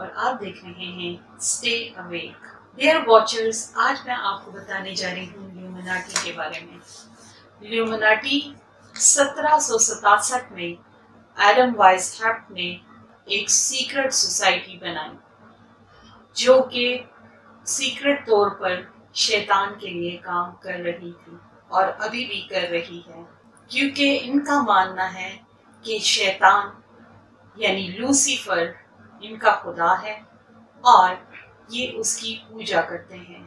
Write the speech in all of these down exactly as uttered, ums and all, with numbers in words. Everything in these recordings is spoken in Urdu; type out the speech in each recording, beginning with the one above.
اور آپ دیکھ رہے ہیں اسٹے اویک۔ ڈیئر واچرز، آج میں آپ کو بتانے جا رہی ہوں لیومیناٹی کے بارے میں۔ لیومیناٹی سترہ سو ستاسٹھ میں ایڈم وائزہیپٹ نے ایک سیکرٹ سوسائٹی بنائی جو کہ سیکرٹ طور پر شیطان کے لیے کام کر رہی تھی اور ابھی بھی کر رہی ہے، کیونکہ ان کا ماننا ہے کہ شیطان یعنی لوسیفر ان کا خدا ہے اور یہ اس کی پوجا کرتے ہیں۔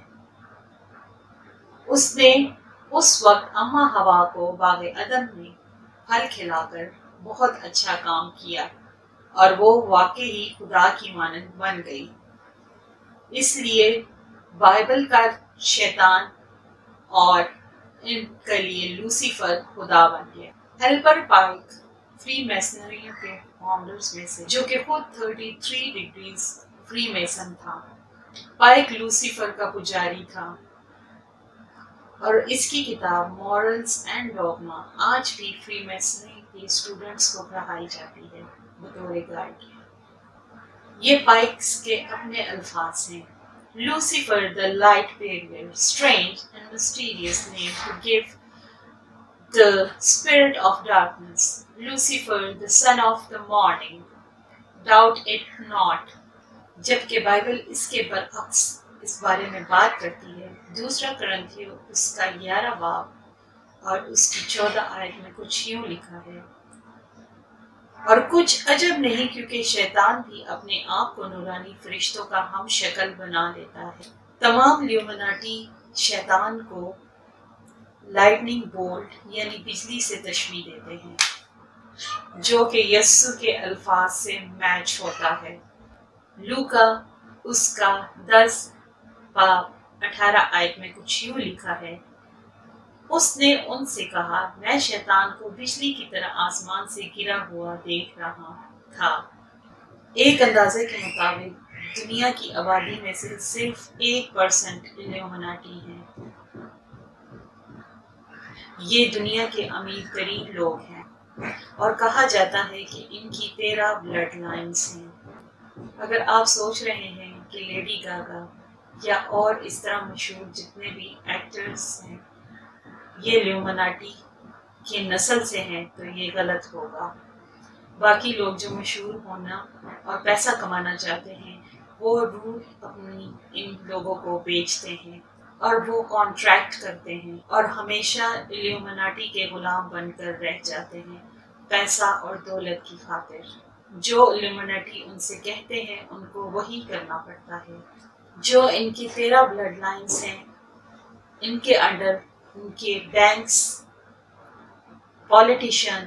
اس نے اس وقت اما ہوا کو باغ عدن میں پھل کھلا کر بہت اچھا کام کیا اور وہ واقعی خدا کی مانند بن گئی۔ اس لیے بائبل کا شیطان اور ان کے لیے لوسیفر خدا بن گیا۔ ہیلبر پائک فری میسنری کے فاؤنڈرز میں سے، جو کہ خود تینتیس ڈگریز فری میسن تھا۔ پائک لوسیفر کا پجاری تھا اور اس کی کتاب مورلز اینڈ ڈوگما آج بھی فری میسنری کے اسٹوڈنٹس کو پڑھائی جاتی ہے بطور گائیڈ۔ یہ پائکس کے اپنے الفاظ ہیں: Lucifer, the light bearer, strange and mysterious name to give the spirit of darkness. Lucifer, the son of the morning, doubt it not. جبکہ بائبل اس کے برعکس اس بارے میں بات کرتی ہے۔ دوسرا کرنتھیوں اس کا گیارہ باب اور اس کی چودہ آیت میں کچھ یوں لکھا ہے: اور کچھ عجب نہیں، کیونکہ شیطان بھی اپنے آپ کو نورانی فرشتوں کا ہم شکل بنا لیتا ہے۔ تمام لیومیناٹی شیطان کو لائٹننگ بولٹ یعنی بجلی سے تشبیہ دیتے ہیں، جو کہ یسوع کے الفاظ سے میچ ہوتا ہے۔ لوکا اس کا دس باب اٹھارہ آیت میں کچھ یوں لکھا ہے: اس نے ان سے کہا، میں شیطان کو بجلی کی طرح آسمان سے گرا ہوا دیکھ رہا تھا۔ ایک اندازے کے مطابق دنیا کی آبادی میں سے صرف ایک پرسنٹ لیومیناٹی ہیں۔ یہ دنیا کے امیر ترین لوگ ہیں اور کہا جاتا ہے کہ ان کی تیرہ بلڈ لائنز ہیں۔ اگر آپ سوچ رہے ہیں کہ لیڈی گاگا یا اور اس طرح مشہور جتنے بھی ایکٹرز ہیں یہ لیومیناٹی کی نسل سے ہیں تو یہ غلط ہوگا۔ باقی لوگ جو مشہور ہونا اور پیسہ کمانا چاہتے ہیں وہ روح اپنی ان لوگوں کو بیچتے ہیں اور وہ کانٹریکٹ کرتے ہیں اور ہمیشہ لیومیناٹی کے غلام بن کر رہ جاتے ہیں پیسہ اور دولت کی خاطر۔ جو لیومیناٹی ان سے کہتے ہیں ان کو وہی کرنا پڑتا ہے۔ جو ان کی تیرہ بلڈ لائنز ہیں ان کے انڈر ان کے بینکس، پولیٹیشین،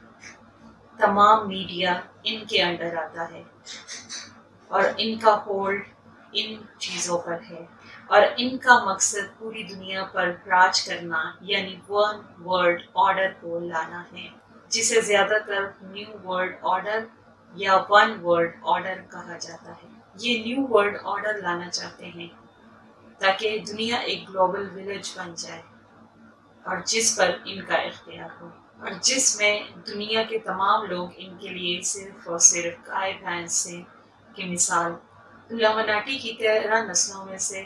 تمام میڈیا ان کے انڈر آتا ہے اور ان کا ہولڈ ان چیزوں پر ہے اور ان کا مقصد پوری دنیا پر راج کرنا یعنی ون ورلڈ آرڈر کو لانا ہے، جسے زیادہ تر نیو ورلڈ آرڈر یا ون ورلڈ آرڈر کہا جاتا ہے۔ یہ نیو ورلڈ آرڈر لانا چاہتے ہیں تاکہ دنیا ایک گلوبل ولیج بن جائے اور جس پر ان کا اختیار ہو اور جس میں دنیا کے تمام لوگ ان کے لیے صرف اور صرف گائے بھینس سے کی مثال۔ لیومیناٹی کی تیرہ نسلوں میں سے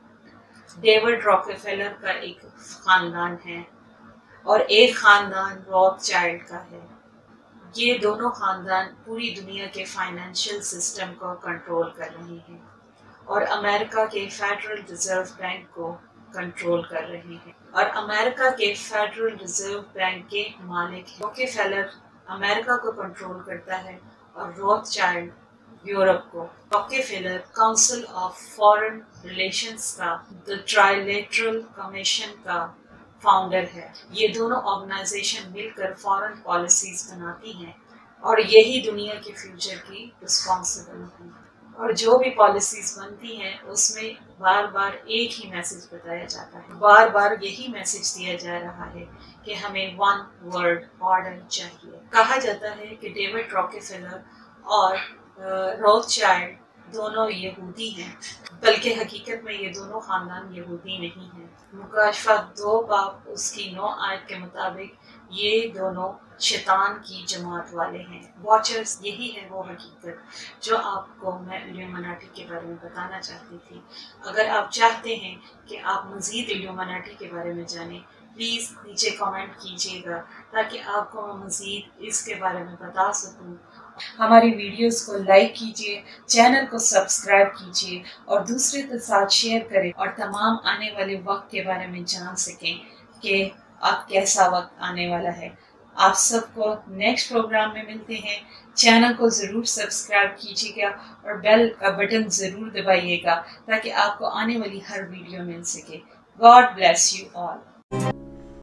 ڈیوڈ راکفیلر کا ایک خاندان ہے اور ایک خاندان روتھ چائلڈ کا ہے۔ یہ دونوں خاندان پوری دنیا کے فائنینشیل سسٹم کو کنٹرول کر رہے ہیں اور امریکہ کے فیڈرل ریزرو بینک کو کنٹرول کر رہے ہیں اور امریکہ کے فیڈرل ریزرو بینک کے مالک راکفیلر امریکہ کو کنٹرول کرتا ہے اور روتھ چائلڈ یورپ کو۔ Rockefeller council of foreign relations کا دی ٹرائلیٹرل کمیشن کا فاؤنڈر ہے۔ یہ دونوں آرگنائزیشن مل کر فارن پالیسیز بناتی ہیں اور یہی دنیا کے فیوچر کی رسپانسبل ہیں اور جو بھی پالیسیز بنتی ہیں اس میں بار بار ایک ہی میسج بتایا جاتا ہے، بار بار یہی میسج دیا جا رہا ہے کہ ہمیں ون ورلڈ آرڈر چاہیے۔ کہا جاتا ہے کہ ڈیوڈ راکفیلر اور روتھ چائلڈ دونوں یہودی ہیں، بلکہ حقیقت میں یہ دونوں خاندان یہودی نہیں ہیں۔ مکاشفہ دو باب اس کی نو آیت کے مطابق یہ دونوں شیطان کی جماعت والے ہیں. واچرز، یہی ہے وہ حقیقت جو آپ کو میں الیومیناٹی کے بارے میں بتانا چاہتی تھی. اگر آپ چاہتے ہیں کہ آپ مزید الیومیناٹی کے بارے میں جانیں، پلیز نیچے کامنٹ کیجیے گا تاکہ آپ کو میں مزید اس کے بارے میں بتا سکوں. ہماری ویڈیوز کو لائک کیجیے، چینل کو سبسکرائب کیجیے اور دوسرے کے ساتھ شیئر کریں اور تمام آنے والے وقت کے بارے میں جان سکیں کہ اب کیسا وقت آنے والا ہے. آپ سب کو نیکسٹ پروگرام میں ملتے ہیں. چینل کو ضرور سبسکرائب کیجیے گا اور بیل کا بٹن ضرور دبائیے گا تاکہ آپ کو آنے والی ہر ویڈیو مل سکے. God bless you all.